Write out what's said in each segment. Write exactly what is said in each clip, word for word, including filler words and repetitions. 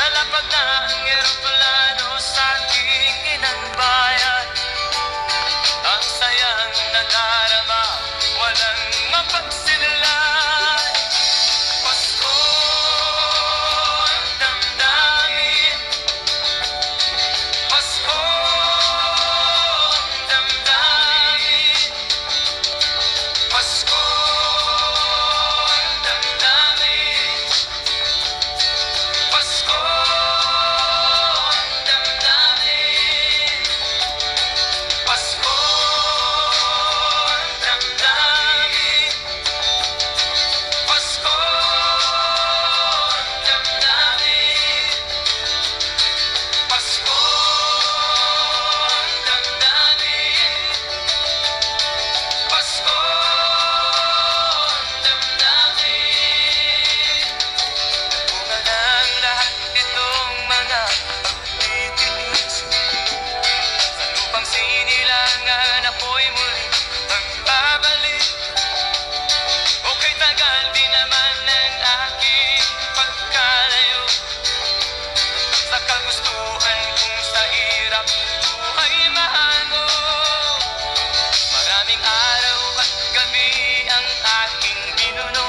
Lalapag na ang eroplano sa aking inang bayan. Ang sayang nadarama, walang mapagsilan. Pasko ang damdamin, Pasko ang damdamin, Pasko ang damdamin, Pasko ang damdamin, Pasko ang damdamin, Pasko ang damdamin, Pasko ang damdamin, Pasko ang damdamin. Bunga ng lahat itong mga pagtitiis, sa lupang sinilangan ako'y muli magbabalik. Okay, tagal din naman ng aking pagkalayo sa kagustuhan kong sa hirap buhay mahango. Maraming araw at gabi ang aking binuno,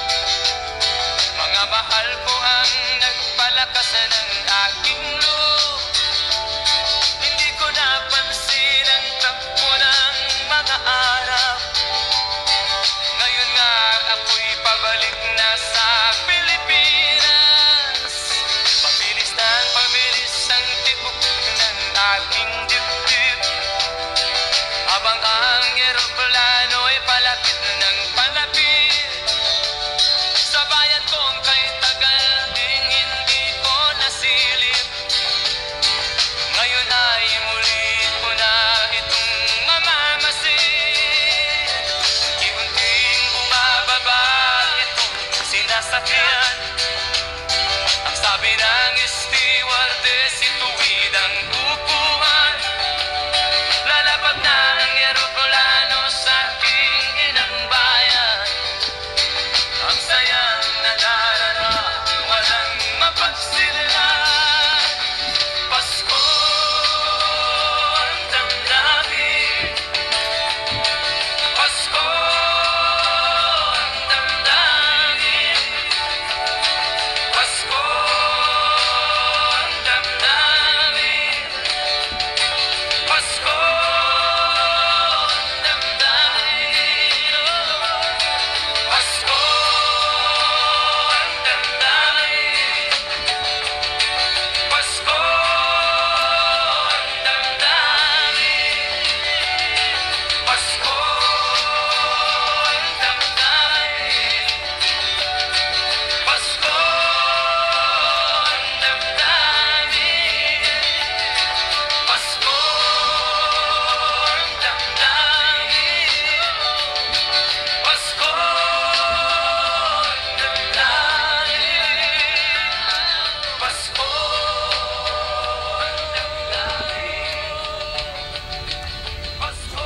mga mahal ko ang nagpalakas ng aking loob. Hindi ko napansin ang takbo ng mga araw. Ngayon nga ako'y pabalik na sa Pilipinas. Pabilis ng pabilis ang tibok ng aking dibdib, habang ang eroplano'y palapit ng palapit sa bayan kong kay tagal ding hindi ko nasilip. Ngayon ay muli ko na itong mamamasid. Unti-unting bumababa itong sinasakyan. Ang sabi ng stewardess, ituwid ang upuan. Lalapag na ang eroplano sa aking inang bayan. Ang sayang nadarama, walang mapagsilan. Pasko ang damdamin, Pasko ang damdamin, Pasko ang damdamin, Pasko ang damdamin, Pasko ang damdamin, Pasko ang damdamin, Pasko ang damdamin, Pasko ang damdamin, Pasko ang damdamin, Pasko ang damdamin, Pasko ang damdamin, Pasko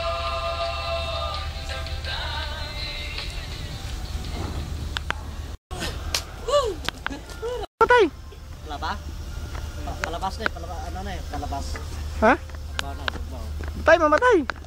Patay. Palaba? Palabas na eh, palabas, ano na eh, palabas. Ha? Bawa na, bawa. Patay, mamatay.